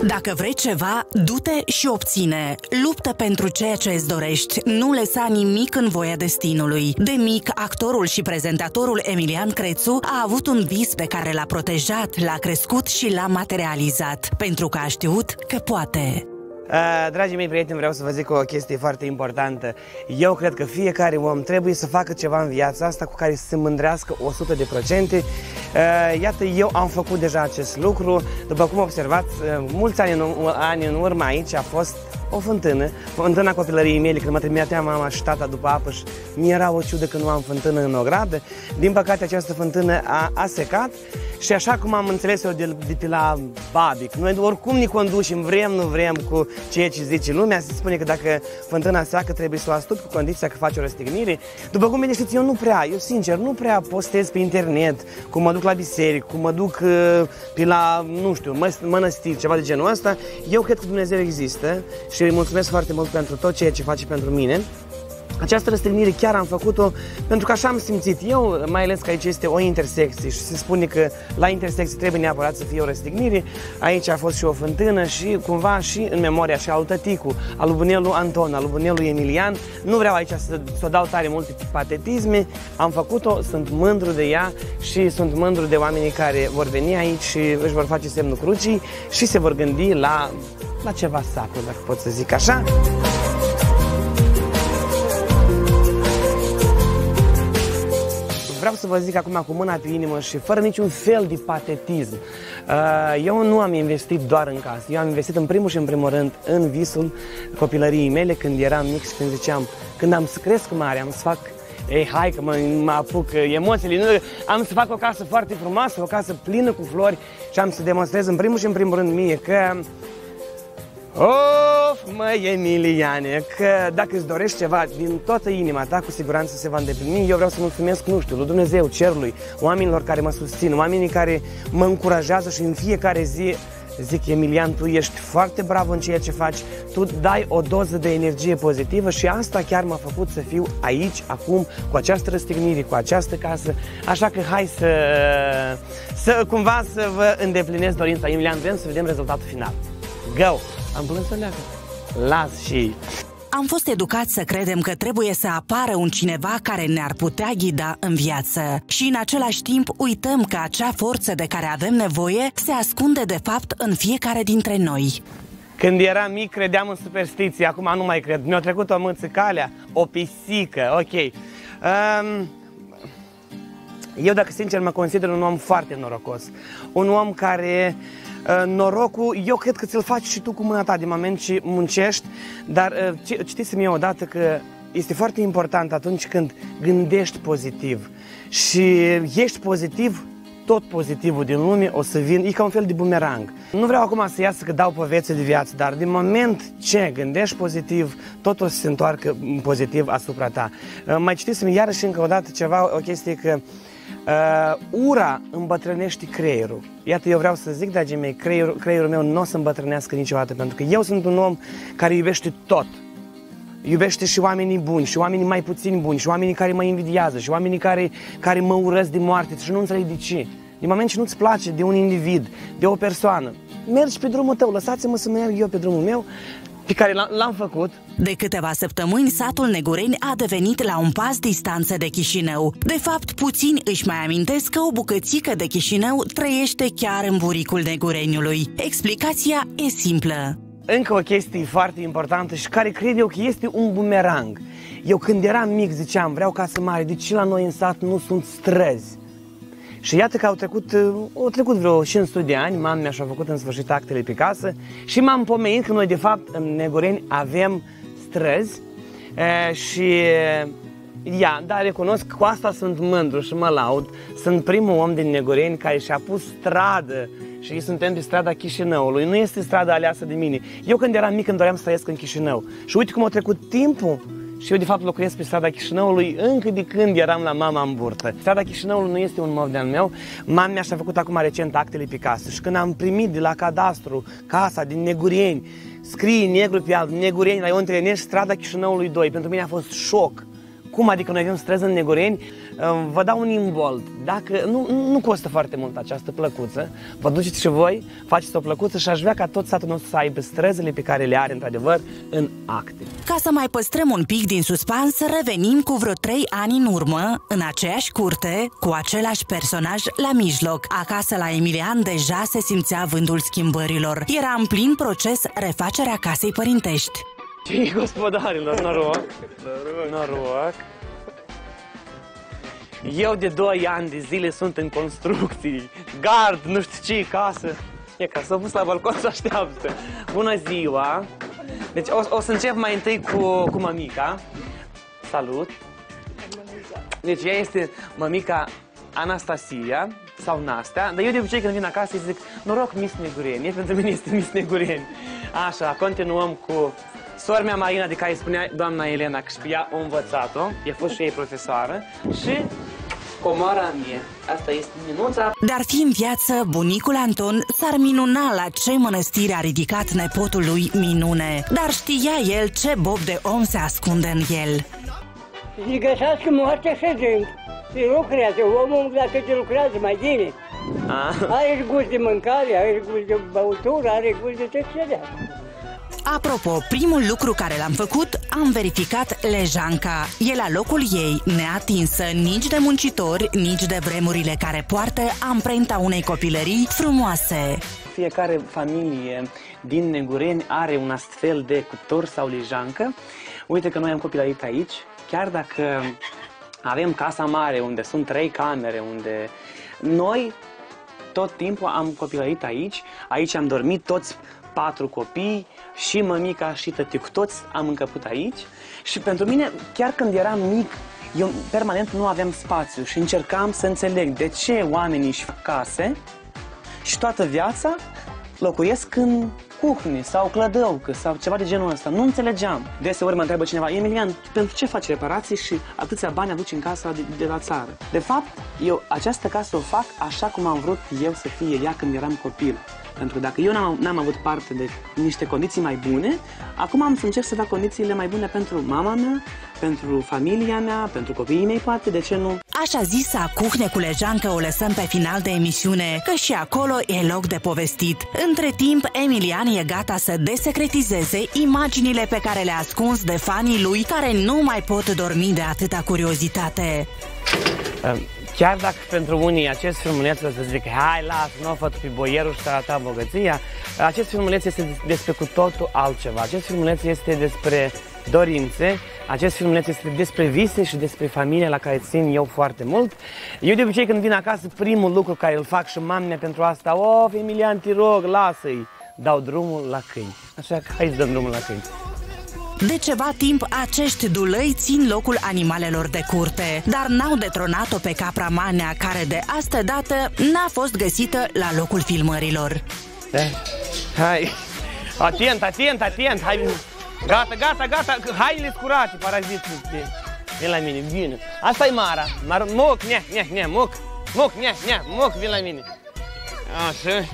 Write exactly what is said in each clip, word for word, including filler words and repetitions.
Dacă vrei ceva, du-te și obține. Luptă pentru ceea ce îți dorești. Nu lăsa nimic în voia destinului. De mic, actorul și prezentatorul Emilian Crețu a avut un vis pe care l-a protejat, l-a crescut și l-a materializat, pentru că a știut că poate. Uh, dragii mei prieteni, vreau să vă zic o chestie foarte importantă. Eu cred că fiecare om trebuie să facă ceva în viața asta cu care să se mândrească o sută de procente. Uh, iată, eu am făcut deja acest lucru. După cum observați, uh, mulți ani în, ani în urmă aici a fost o fântână, fântâna copilăriei mele, când mă trimitea mama și tata după apă și mi-era o ciudă că nu am fântână în ogradă. Din păcate, această fântână a, a secat și așa cum am înțeles eu de, de pe la Babic, noi oricum ne conducem, vrem, nu vrem, cu ceea ce zice lumea, se spune că dacă fântâna seacă trebuie să o astupi cu condiția că faci o răstignire. După cum bine știți, eu nu prea, eu sincer, nu prea postez pe internet, cum mă duc la biserică, cum mă duc uh, pe la, nu știu, mănăstiri, ceva de genul ăsta. Eu cred că Dumnezeu există și îi mulțumesc foarte mult pentru tot ceea ce face pentru mine. Această răstignire chiar am făcut-o pentru că așa am simțit eu, mai ales că aici este o intersecție și se spune că la intersecție trebuie neapărat să fie o răstignire. Aici a fost și o fântână și cumva și în memoria și al tăticu, al lui bunelul Anton, al lui bunelul Emilian. Nu vreau aici să, să o dau tare multe patetisme, am făcut-o, sunt mândru de ea și sunt mândru de oamenii care vor veni aici și își vor face semnul crucii și se vor gândi la, la ceva sacru, dacă pot să zic așa. Vreau să vă zic acum cu mâna pe inimă și fără niciun fel de patetism. Eu nu am investit doar în casă, eu am investit în primul și în primul rând în visul copilăriei mele când eram mic și când ziceam, când am să cresc mare, am să fac, ei hai că mă, mă apuc emoțiile, nu, am să fac o casă foarte frumoasă, o casă plină cu flori și am să demonstrez în primul și în primul rând mie că of, măi, Emiliane, că dacă îți dorești ceva din toată inima ta, cu siguranță se va îndeplini. Eu vreau să mulțumesc, nu știu, lui Dumnezeu, Cerului, oamenilor care mă susțin, oamenii care mă încurajează și în fiecare zi zic, Emilian, tu ești foarte bravo în ceea ce faci, tu dai o doză de energie pozitivă și asta chiar m-a făcut să fiu aici, acum, cu această răstignire, cu această casă, așa că hai să, să cumva să vă îndeplinesc dorința. Emilian, vrem să vedem rezultatul final. Go! Am plâns să leagă. Las și... Am fost educați să credem că trebuie să apară un cineva care ne-ar putea ghida în viață. Și în același timp uităm că acea forță de care avem nevoie se ascunde de fapt în fiecare dintre noi. Când eram mic credeam în superstiții, acum nu mai cred. Mi-a trecut o mâță calea, o pisică, ok. Um, eu, dacă sincer, mă consider un om foarte norocos. Un om care... norocul, eu cred că ți-l faci și tu cu mâna ta din moment ce muncești, dar citiți-mi eu odată că este foarte important atunci când gândești pozitiv și ești pozitiv, tot pozitivul din lume o să vin, e ca un fel de bumerang. Nu vreau acum să iasă că dau povețe de viață, dar din moment ce gândești pozitiv, tot o să se întoarcă pozitiv asupra ta. Mai citiți-mi iarăși încă o dată ceva, o chestie că Uh, ura îmbătrânește creierul. Iată, eu vreau să zic, dragii mei, creierul, creierul meu nu o să îmbătrânească niciodată, pentru că eu sunt un om care iubește tot. Iubește și oamenii buni, și oamenii mai puțin buni, și oamenii care mă invidiază, și oamenii care, care mă urăsc de moarte și nu înțeleg de ce. Din moment ce nu-ți place de un individ, de o persoană, mergi pe drumul tău, lăsați-mă să merg eu pe drumul meu, pe care l-am făcut. De câteva săptămâni, satul Negureni a devenit la un pas distanță de Chișinău. De fapt, puțini își mai amintesc că o bucățică de Chișinău trăiește chiar în buricul Negureniului. Explicația e simplă. Încă o chestie foarte importantă și care cred eu că este un bumerang. Eu când eram mic ziceam, vreau casă mare, de ce la noi în sat nu sunt străzi? Și iată că au trecut, au trecut vreo cinci sute de ani, mama mea și-a făcut în sfârșit actele pe casă și m-am pomenit că noi de fapt în Negureni avem străzi e, și ia, da, recunosc că cu asta sunt mândru și mă laud. Sunt primul om din Negureni care și-a pus stradă și suntem pe strada Chișinăului, nu este strada aleasă de mine. Eu când eram mic îmi doream să trăiesc în Chișinău și uite cum a trecut timpul. Și eu de fapt locuiesc pe strada Chișinăului încă de când eram la mama în burtă. Strada Chișinăului nu este un mov de-al meu. Mama mea și-a făcut acum recent actele pe casă și când am primit de la cadastru casa din Negureni, scrie negru pe alb, Negureni la Ion Trenești, strada Chișinăului doi, pentru mine a fost șoc. Cum adică noi avem străzi în Negureni? Vă dau un imbold. Dacă nu, nu costă foarte mult această plăcuță, vă duceți și voi, faceți o plăcuță și aș vrea ca tot satul nostru să aibă străzile pe care le are într-adevăr în acte. Ca să mai păstrăm un pic din suspans, revenim cu vreo trei ani în urmă, în aceeași curte, cu același personaj la mijloc. Acasă la Emilian deja se simțea vântul schimbărilor. Era în plin proces refacerea casei părintești. Ce gospodarilor, noroc, noroc. Eu de doi ani de zile sunt în construcții, gard, nu știu ce casă. E ca s-a pus la balcon să așteaptă. Bună ziua! Deci o, o să încep mai întâi cu, cu mămica. Salut! Deci ea este mămica Anastasia sau Nastea, dar eu de obicei când vin acasă îi zic noroc Miss Negureni, pentru mine este Miss Negureni. Așa, continuăm cu sora mea Marina, de care îi spunea doamna Elena că și ea a învățat-o, e fost și ei profesoară, și comoara mie, asta este Minuța. Dar fi în viață, bunicul Anton s-ar minuna la ce mănăstire a ridicat nepotul lui Minune, dar știa el ce bob de om se ascunde în el. Și găsească moartea ședând. Se lucrează, omul dacă te lucrează mai bine. Ah. Are gust de mâncare, are gust de băutură, are gust de tot ce. Apropo, primul lucru care l-am făcut, am verificat lejanca. E la locul ei, neatinsă nici de muncitori, nici de vremurile care poartă amprenta unei copilării frumoase. Fiecare familie din Negureni are un astfel de cuptor sau lejancă. Uite că noi am copilărit aici, chiar dacă avem casa mare, unde sunt trei camere, unde noi tot timpul am copilărit aici. Aici am dormit toți patru copii, și mămica și tăticul, toți am încăput aici. Și pentru mine, chiar când eram mic, eu permanent nu aveam spațiu și încercam să înțeleg de ce oamenii își fac case și toată viața locuiesc în cuhne sau clădăucă sau ceva de genul ăsta. Nu înțelegeam. Deseori mă întreabă cineva, Emilian, pentru ce faci reparații și atâția bani aduci în casa de, de la țară? De fapt, eu această casă o fac așa cum am vrut eu să fie ea când eram copil. Pentru că dacă eu n-am avut parte de niște condiții mai bune, acum am să încerc să fac condițiile mai bune pentru mama mea, pentru familia mea, pentru copiii mei, poate, de ce nu? Așa zisa cuhne cu lejancă o lăsăm pe final de emisiune, că și acolo e loc de povestit. Între timp, Emilian e gata să desecretizeze imaginile pe care le-a ascuns de fanii lui, care nu mai pot dormi de atâta curiozitate. Um. Chiar dacă pentru unii acest filmuleț o să zic, hai, lasă, nu o făt pe boierul și ta bogăția, acest filmuleț este despre cu totul altceva. Acest filmuleț este despre dorințe, acest filmuleț este despre vise și despre familia la care țin eu foarte mult. Eu de obicei când vin acasă, primul lucru care îl fac și mamnea pentru asta, of, Emilian, te rog, lasă-i, dau drumul la câini. Așa că hai să dăm drumul la câini. De ceva timp, acești dulăi țin locul animalelor de curte, dar n-au detronat-o pe capra Manea, care de astă dată n-a fost găsită la locul filmărilor. Hai, atent, atent, atent, hai, gata, gata, gata, hainele curate, paraziții, vin la mine, vin. Asta e Mara, Mar moc, nea, nea, nea, moc, moc, nea, nea, moc, vin la mine. Așa.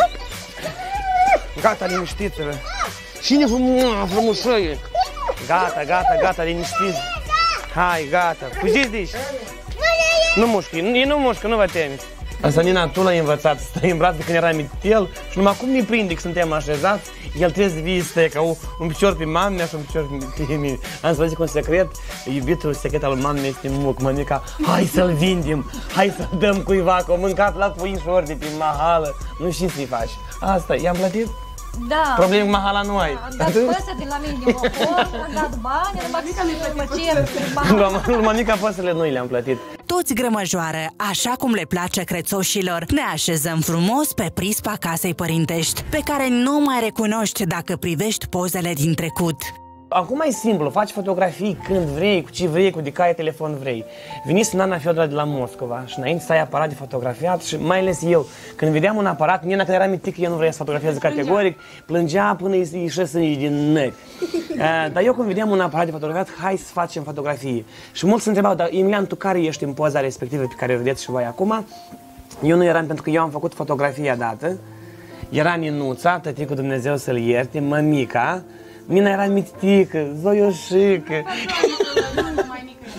Gata, liniștiți-vă. Cine frumușăie? Gata, gata, gata, liniștiți. Hai, gata, fugiți de aici. Nu mușcă, ei nu mușcă, nu vă temeți. Asta Nina, tu l-ai învățat să stai în braț de când era mitel și numai cum ne prinde că suntem așezați, el trebuie să vie să stai ca un picior pe mamea și un picior pe mine. Am să vă zic un secret, iubitul secret al mamei este muc, mămica, hai să-l vindem, hai să-l dăm cuiva, că a mâncat la puișori de pe mahală, nu știi să-i faci. Asta, i-am plătit? Da. Probleme cu mahala nu ai. Am dat păsări de la mine din Mocoș, am dat bani, am dat să-mi plăcem. Mămica păsările noi le-am plătit. Toți grămăjoară, așa cum le place crețoșilor, ne așezăm frumos pe prispa casei părintești, pe care nu mai recunoști dacă privești pozele din trecut. Acum e simplu, faci fotografii când vrei, cu ce vrei, cu de care telefon vrei. Veniți Nana Fiodora de la Moscova și înainte să ai aparat de fotografiat și mai ales eu, când vedeam un aparat, Nina când era mitic, eu nu vreau să fotografieze categoric, plângea până îi ieșesc din nări. uh, dar eu când vedeam un aparat de fotografiat, hai să facem fotografie. Și mulți se întrebau, dar Emilian, tu care ești în poza respectivă pe care o vedeți și voi acum? Eu nu eram, pentru că eu am făcut fotografia dată. Era Ninuța, tăticul Dumnezeu să-l ierte, mămica. Nina era mitică, zoioșică.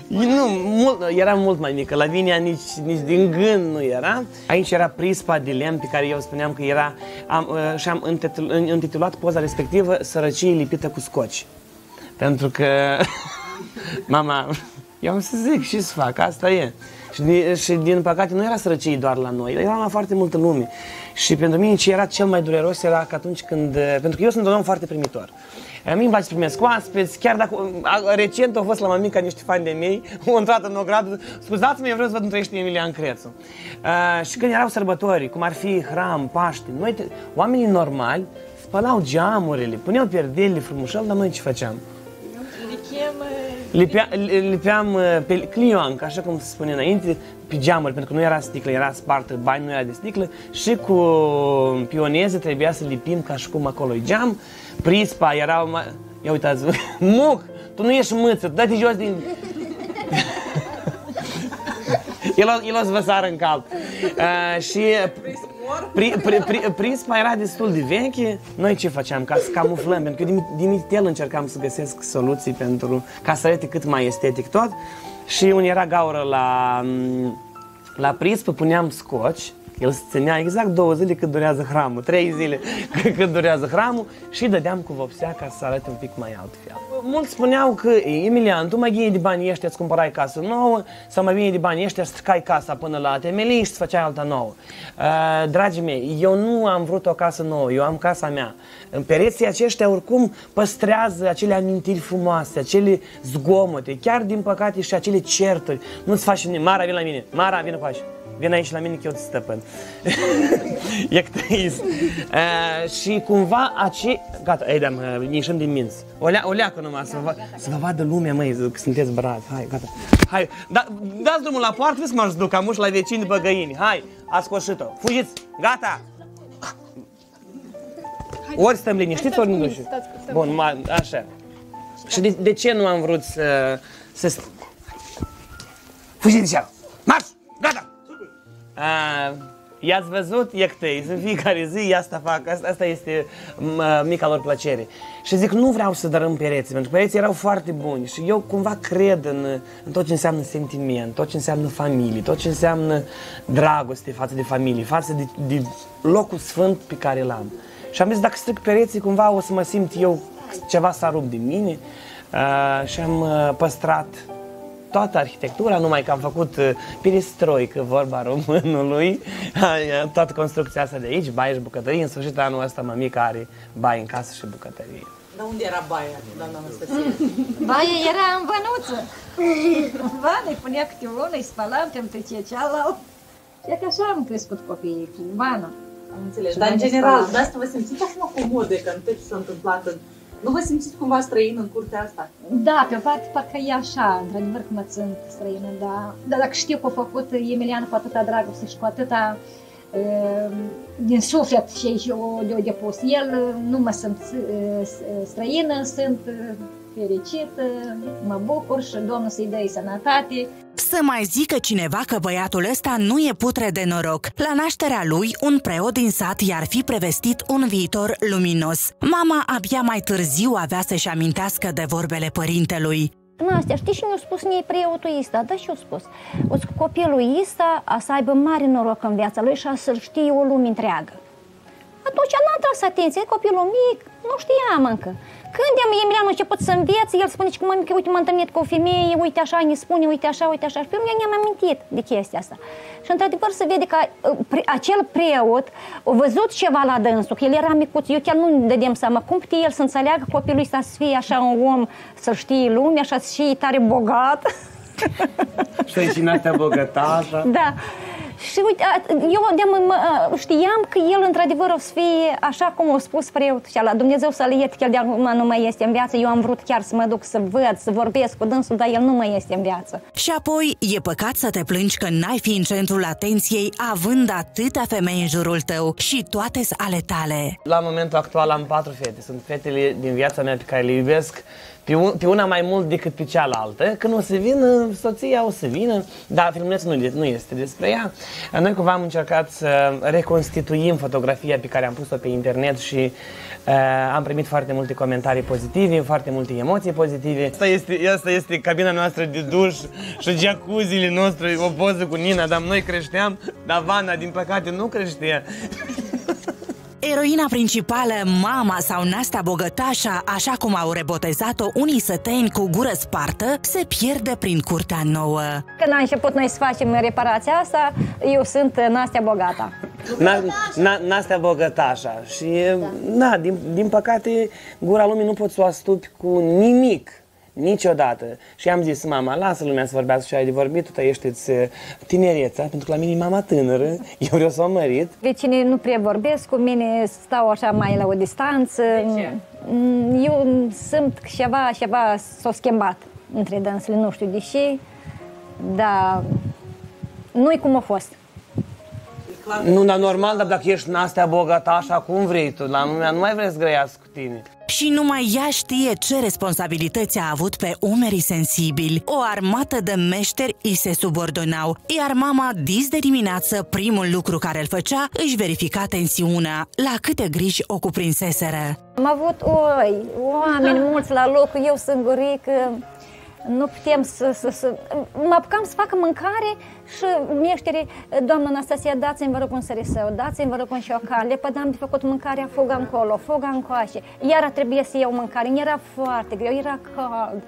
Nu, mult, era mult mai mică, Lavinia nici, nici din gând nu era. Aici era prispa de lemn pe care eu spuneam că era, am, și-am intitulat poza respectivă Sărăcie lipită cu scoci. Pentru că, mama, eu am să zic și să fac, asta e. Și din, și din păcate nu era sărăcie doar la noi, era la foarte multă lume. Și pentru mine ce era cel mai dureros era că atunci când, pentru că eu sunt un om foarte primitor. Mie îmi place să primesc oaspeți, chiar dacă recent au fost la mămica niște fani de mei, au intrat în ogradă, scuzați-mă, eu vreau să văd între ești Emilian Crețu. Uh, și când erau sărbători, cum ar fi Hram, Paște, noi, oamenii normali, spălau geamurile, puneau perdelele frumușel, dar noi ce făceam? Lipea, lipeam pe clioancă, așa cum se spune înainte, pe geamuri, pentru că nu era sticlă, era spartă, bani nu era de sticlă și cu pioneze trebuia să lipim ca și cum acolo-i geam. Prispa era... Ia uitați, Muc, tu nu ești mâță, dă-te jos din... El o, el o să vă sară în cap. Uh, și pri, pri, pri, prispa era destul de veche. Noi ce făceam? Ca să camuflăm, pentru că eu din mitel încercam să găsesc soluții pentru ca să arate cât mai estetic tot. Și unde era gaură la, la prispă, puneam scoci. El se ținea exact două zile cât durează hramul, trei zile cât durează hramul și dădeam cu vopsea ca să arate un pic mai altfel. Mulți spuneau că, Emilian, tu mai bine de banii ăștia îți cumpărai casă nouă sau mai bine de banii ăștia stricai casa până la temelii și îți făceai alta nouă. Uh, dragii mei, eu nu am vrut o casă nouă, eu am casa mea. În pereții aceștia oricum păstrează acele amintiri frumoase, acele zgomote, chiar din păcate și acele certuri. Nu-ți faci nimic. Mara, vine la mine. Mara, vină cu așa. Vine aici la mine că eu te stăpân. Ectăist. uh, și cumva ace... Gata, ei, da, ne ieșim din minți. O, lea, o leacă numai, să vă, să vă vadă lumea, măi, că sunteți bravi. Hai, gata. Hai, da, dați drumul la poartă, vezi că m-aș duc, amuși la vecini după găini. Hai, a scoșit-o. Fugiți, gata. Ori stăm liniștiți, ori nu duci. Bun, ma, așa. Și de, de ce nu am vrut să... să... Fugiți de marș, gata. Uh, I-ați văzut ectei, în fiecare zi asta fac, asta, asta este uh, mica lor plăcere. Și zic, nu vreau să dărâm pereții, pentru că pereții erau foarte buni și eu cumva cred în, în tot ce înseamnă sentiment, tot ce înseamnă familie, tot ce înseamnă dragoste față de familie, față de, de locul sfânt pe care l-am. Și am zis, dacă stric pereții, cumva o să mă simt eu ceva s-a rupt din mine uh, și am uh, păstrat toată arhitectura, numai că am făcut perestroică, vorba românului, toată construcția asta de aici, baie și bucătărie. În sfârșit, anul ăsta mămica are baie în casă și bucătărie. Dar unde era baia, doamna Anastasia? Baia era în vănuță. Vana îi punea câte unul, îi spălam pentru ce cealaltă. Și că așa am crescut copiii cu vana. Am înțeles, dar în general, de asta vă simțiți așa comode că în tot ce s-a întâmplat în... Nu vă simțiți cumva străin în curtea asta? Da, pe o parte parcă e așa, într-adevăr că mă sunt străină, dar, dar dacă știu că a făcut Emilian cu atâta dragoste și cu atâta uh, din suflet și eu de-o depus el, nu mă sunt uh, străină, sunt uh, fericită, mă bucur și Domnul să-i dea sănătate. Să mai zică cineva că băiatul ăsta nu e putre de noroc. La nașterea lui, un preot din sat i-ar fi prevestit un viitor luminos. Mama abia mai târziu avea să-și amintească de vorbele părintelui. Nastea, știi și mi-a spus mie preotul ăsta, da, și-a spus. O să copilul ăsta a să aibă mare noroc în viața lui și a să-l știe o lume întreagă. Atunci n-am tras atenție, copilul mic, nu știam încă. Când Emilian a început să învețe, el spune că mămică, uite, m-am întâlnit cu o femeie, uite așa, ne spune, uite așa, uite așa. Și pe mine ne-am amintit de chestia asta. Și într-adevăr se vede că acel preot a văzut ceva la dânsul, că el era micuț, eu chiar nu-mi dădeam seama cum putea el să înțeleagă copilul ăsta să fie așa un om, să știe lumea, așa să fie tare bogat. Străinătatea bogătașă. Da. Și uite, eu știam că el într-adevăr o să fie așa cum a spus preotul și ala, Dumnezeu să-l ierte, că el de acum nu mai este în viață. Eu am vrut chiar să mă duc să văd, să vorbesc cu dânsul, dar el nu mai este în viață. Și apoi e păcat să te plângi că n-ai fi în centrul atenției având atâtea femei în jurul tău și toate-s ale tale. La momentul actual am patru fete. Sunt fetele din viața mea pe care le iubesc pe, un, pe una mai mult decât pe cealaltă. Când o să vină, soția o să vină, dar filmulețul nu, nu este despre ea. Noi cumva am încercat să reconstituim fotografia pe care am pus-o pe internet și uh, am primit foarte multe comentarii pozitive, foarte multe emoții pozitive. Asta este, asta este cabina noastră de duș și jacuzziile noastre, o poză cu Nina, dar noi creșteam, dar Vana, din păcate, nu creștea. Eroina principală, mama sau Nastea Bogătașa, așa cum au rebotezat-o unii săteni cu gură spartă, se pierde prin curtea nouă. Când am început noi să facem reparația asta, eu sunt Nastea Bogata. Na, na, Nastea Bogătașa. Și, da. na, din, din păcate, gura lumii nu poți să o astupi cu nimic. Niciodată. Și am zis, mama, lasă lumea să vorbească și ai de vorbit, tu trăiește-ți tinereța, pentru că la mine e mama tânără, eu vreau să o mărit. Vecinii nu prea vorbesc cu mine, stau așa mai la o distanță. De ce? Eu simt că ceva, ceva s-a schimbat între dânsele, nu știu de ce, dar nu-i cum a fost. Nu, dar normal, dar dacă ești Nastea Bogătașa, cum vrei tu, la lumea nu mai vrei să grăiască cu tine. Și numai ea știe ce responsabilități a avut pe umerii sensibili. O armată de meșteri îi se subordonau, iar mama, dis de dimineață, primul lucru care îl făcea, își verifica tensiunea, la câte griji o cuprinseseră. Am avut, oi, oameni mulți la locul, eu singurică, nu putem să, să, să... Mă apucam să facă mâncare și meșterii, doamna Anastasia, dați-mi vă rog un sărisău, dați-mi vă rog un șocan, le pădam de făcut mâncarea, foga încolo, foga încoace. Iar trebuie să iau mâncare, era foarte greu, era cald.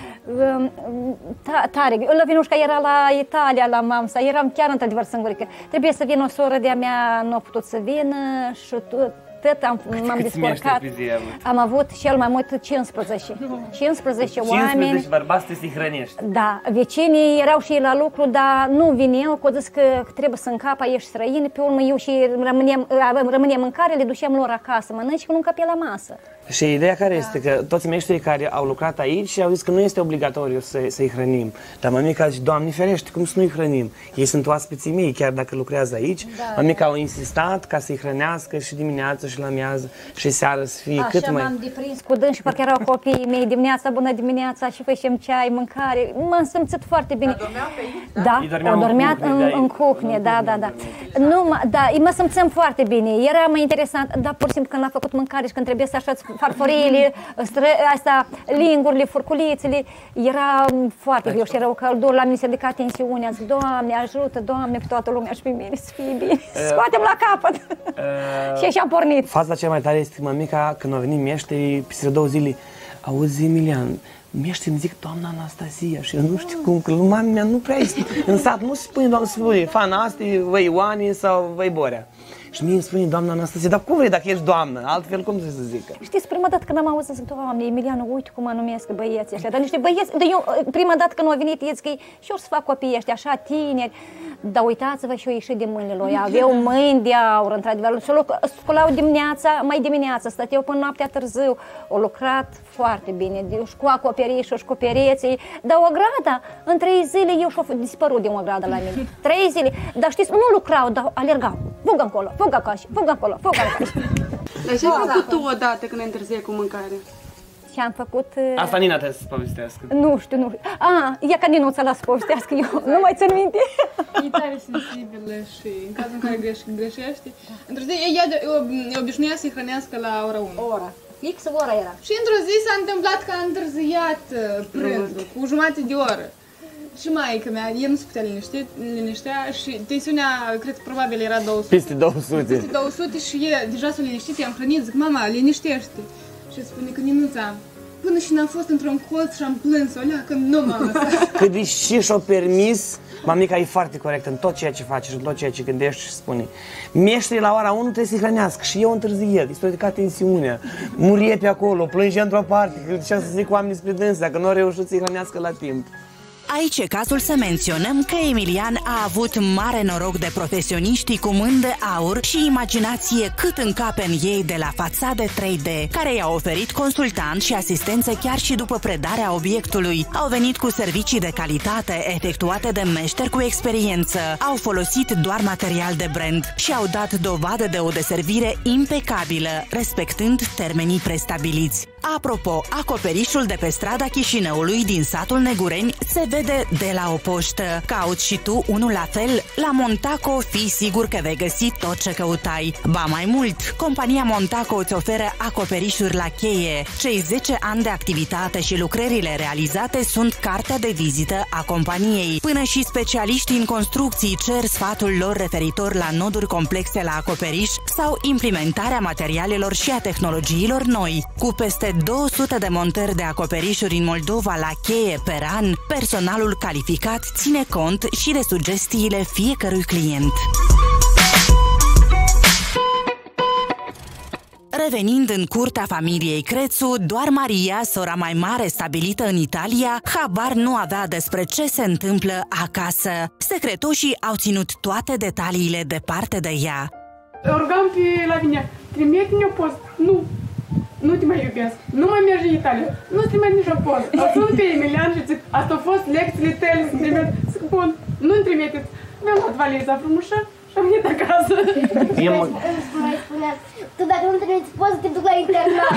Tare, Lăvinușca era la Italia, la mamsa, eram chiar într-adevăr singurică. Trebuie să vină o soră de-a mea, nu a putut să vină și tot. M-am descurcat. Am avut cel mai mult cincisprezece. cincisprezece oameni. cincisprezece bărbați te să-i hrănești. Da, vecinii erau și ei la lucru, dar nu vineau, că au zis că trebuie să încapă, ești străini. Pe urmă eu și rămâneam, rămâneam în care, le duceam lor acasă, mănânci că nu încapea la masă. Și ideea care este că toți meșterii care au lucrat aici au zis că nu este obligatoriu să, să-i hrănim. Dar mămica zice, Doamne ferește, cum să nu-i hrănim? Ei sunt oaspeții mei, chiar dacă lucrează aici. Da, mămica au insistat ca să-i hrănească și dimineață și la miază și seară să fie așa cât mai... Așa m-am deprins cu dâns și parcă erau copiii mei, dimineața, bună dimineața și făceam ceai, mâncare. M-am simțit foarte bine. Dar dormeau pe aici, da? Da, au dormeat în, în, în cuchnie, da, da, da. Nu, da, mă simțeam foarte bine, era mai interesant, dar pur și simplu când a făcut mâncare și când trebuie să așa farforiile, asta, lingurile, furculițele, era foarte greu și era o căldură, la mine se ridica tensiunea, zic, Doamne, ajută, Doamne, pe toată lumea și pe mine să fie bine, scoatem la capăt. Și așa am pornit. Faza cea mai tare este că mămica, când au venit meșterii, peste două zile, auzi, Emilian, meșterii îmi zic, doamna Anastasia, și eu nu știu cum, că mama mea nu prea este, în sat nu se spune, doamna, se spune, Fanasti, văi Ioani sau văi Borea. Și mie îmi spune, doamna Anastasia, dar cum vrei dacă ești doamnă? Altfel, cum trebuie să zică? Știți, prima dată când am auzit, zic, Doamne, Emilianu, uite cum mă numesc băieții ăștia, dar niște băieți, dar eu, prima dată când au venit, ei zic că și eu să fac copiii ăștia, așa tineri, dar uitați-vă și eu ieșit de mâinile lor, aveau mâini de aur, într-adevăr, se sculau dimineața, mai dimineața, stăteau până noaptea târziu, au lucrat foarte bine, și cu acoperișul și cu pereții, dar o grada, în trei zile eu și-o dispărut din o gradă la mine, trei zile, dar știți, nu lucrau, dar alergau, fugă încolo, fugă acasă, fugă acolo, fugă acasă. Dar ce ai făcut tu odată când întârziai cu mâncare? Și am făcut... Asta Nina trebuie să povestească. Nu știu, nu știu. Ah, ia ca Nina să las povestească, eu nu mai țin minte. E tare sensibilă și în cazul în care greșește, întârzie, ea obișnuia să-i hrănească la ora unu. Ora. Fix ora era. Și într-o zi s-a întâmplat că a întârziat prânzul cu jumătate de oră. Și maică mea, el nu se putea liniște, liniștea și tensiunea, cred că probabil era două sute. Peste două sute. Peste două sute și e deja s-a liniștit, i-am hrănit, zic, mama, liniștește. Și spune că Ninuța, până și n-am fost într-un colț și am plâns, o leacă, nu m-am lăsat. Cât de și și-o permis, mamica e foarte corect în tot ceea ce face și în tot ceea ce gândește și spune. Meșterii la ora unu trebuie să-i hrănească și eu întârziet, îi s-a ridicat tensiunea, murie pe acolo, plânge într-o parte, că ce să zic oamenii spre dânsa, că nu au reușit să-i hrănească la timp. Aici e cazul să menționăm că Emilian a avut mare noroc de profesioniștii cu mâini de aur și imaginație cât încape în ei de la fațade trei D, care i-au oferit consultanți și asistență chiar și după predarea obiectului. Au venit cu servicii de calitate efectuate de meșteri cu experiență, au folosit doar material de brand și au dat dovadă de o deservire impecabilă, respectând termenii prestabiliți. Apropo, acoperișul de pe strada Chișinăului din satul Negureni se vede de la o poștă. Cauți și tu unul la fel? La Montaco fii sigur că vei găsi tot ce căutai. Ba mai mult, compania Montaco îți oferă acoperișuri la cheie. Cei zece ani de activitate și lucrările realizate sunt cartea de vizită a companiei. Până și specialiștii în construcții cer sfatul lor referitor la noduri complexe la acoperiș sau implementarea materialelor și a tehnologiilor noi. Cu peste două sute de montări de acoperișuri în Moldova la cheie per an, personalul calificat ține cont și de sugestiile fiecărui client. Revenind în curtea familiei Crețu, doar Maria, sora mai mare stabilită în Italia, habar nu avea despre ce se întâmplă acasă. Secretoșii au ținut toate detaliile departe de ea. O rugam pe Lavinia, trimite-ne o post. Nu, nu te mai iubesc. Nu mai mergi în Italia. Nu-ți trimite nicio post. O sun pe Emilian și zic, asta au fost lecțiile tale să-mi trimit. Zic, bun, nu-mi trimiteți. Mi-am luat valiza frumușă și am venit acasă. Îmi spunea, tu dacă nu trimiți poți să te duc la internat.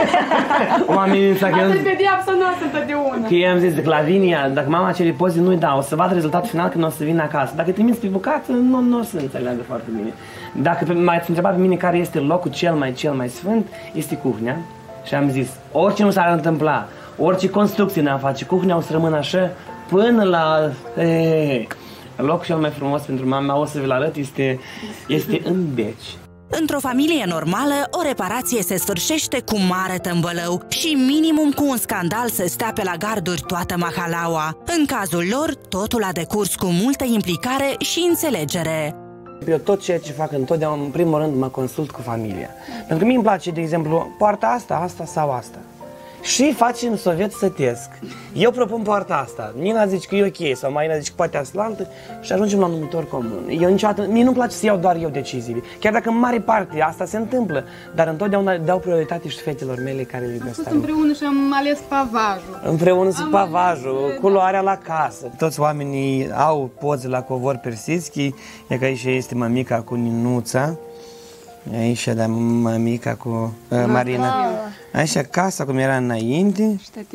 Asta e pedeapsa noastră întotdeauna. Că eu am zis, de Lavinia, dacă mama cere poze, nu-i dau, o să vadă rezultatul final când o să vină acasă. Dacă trimiți pe bucată, nu, nu o să înțeleagă foarte bine. Dacă m-ați întrebat pe mine care este locul cel mai, cel mai sfânt, este cuhnea. Și am zis, orice nu s-ar întâmpla, orice construcție ne-am face, cuhnea o să rămână așa până la... Hey, locul cel mai frumos pentru mama, o să vi-l arăt, este, este în Beci. Într-o familie normală, o reparație se sfârșește cu mare tâmbălău și minimum cu un scandal să stea pe la garduri toată mahalaua. În cazul lor, totul a decurs cu multă implicare și înțelegere. Eu tot ceea ce fac întotdeauna, în primul rând, mă consult cu familia. Pentru că mie îmi place, de exemplu, poarta asta, asta sau asta. Și facem sovet sătesc. Eu propun poarta asta, Nina zice că e ok, sau Marina zice că poate asta altă și ajungem la un numitor comun. Eu niciodată, mie nu-mi place să iau doar eu deciziile. Chiar dacă în mare parte asta se întâmplă, dar întotdeauna dau prioritate și fetelor mele care le iubesc. Am fost împreună și am ales pavajul. Împreună cu pavajul, culoarea la casă. Toți oamenii au poze la covor persischi, e că aici este mămica cu Ninuța. Aici, da, mămica cu uh, Marina. Aici, casa cum era înainte.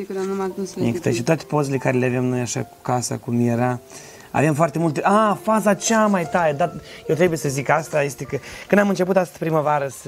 Și toate pozele care le avem noi așa cu casa cum era. Avem foarte multe... Ah, faza cea mai tare, dar eu trebuie să zic asta, este că când am început asta primăvară să,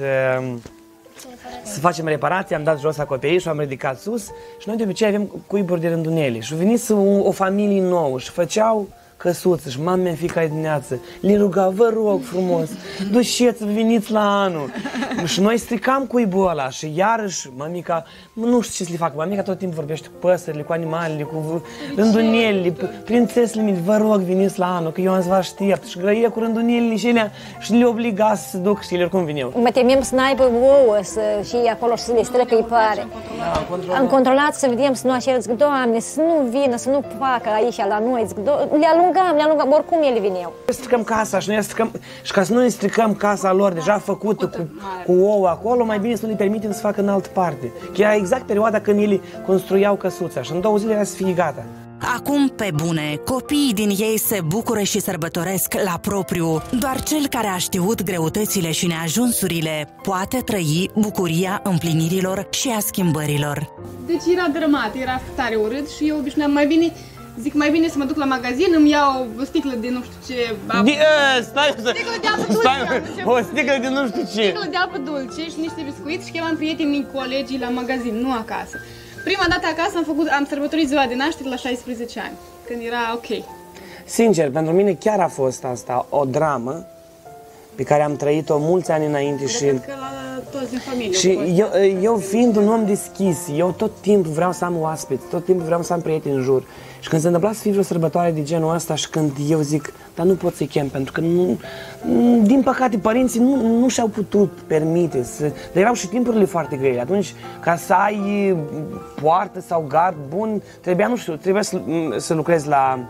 să facem reparații, am dat jos acoperișul, am ridicat sus și noi de obicei avem cuiburi de rândunele și venit o, o familie nouă și făceau căsuță și mama mea în fiecare dimineață le ruga, vă rog frumos, duceți, veniți la anul. Și noi stricam cuibul ăla și iarăși mămica, nu știu ce să le fac, mămica tot timpul vorbește cu păsările, cu animalele, cu rândunelele, prințesele mele, vă rog, veniți la anul, că eu am să vă aștept. Și grăie cu rândunelele și ele și le obliga să se duc și ele oricum vineau. Mă temem să n-aibă ouă să, și acolo și să le străcă îi pare. Da, am controlat să vedem să nu așa, zic, Doamne, să nu vină, să nu facă aici la noi, zic, le alungam, le alungam, oricum ele vineau. Stricăm casa și noi stricăm, și ca să nu ne stricăm casa lor deja făcută cu, cu ouă acolo, mai bine să nu le permitem să facă în altă parte. Că era exact perioada când ele construiau căsuța și în două zile era să fie gata. Acum, pe bune, copiii din ei se bucură și sărbătoresc la propriu. Doar cel care a știut greutățile și neajunsurile poate trăi bucuria împlinirilor și a schimbărilor. Deci era drămat, era tare urât și eu obișnuiam mai bine, zic mai bine să mă duc la magazin, îmi iau o sticlă de nu știu ce... De, uh, stai, sticlă de apă dulce! Stai, o sticlă de nu știu ce! Sticlă de apă dulce și niște biscuiți și chemam prietenii, colegii la magazin, nu acasă. Prima dată acasă am, făcut, am sărbătorit ziua de naștere la șaisprezece ani, când era ok. Sincer, pentru mine chiar a fost asta o dramă pe care am trăit-o mulți ani înainte. Cred și că la toți din familie. Și eu, eu fiind un om deschis, eu tot timpul vreau să am oaspeți, tot timpul vreau să am prieteni în jur. Și când se întâmpla să fie vreo sărbătoare de genul ăsta și când eu zic, dar nu pot să-i chem, pentru că nu, din păcate părinții nu, nu și-au putut permite, să, dar erau și timpurile foarte grele. Atunci, ca să ai poartă sau gard bun, trebuia, nu știu, trebuia să, să lucrezi la,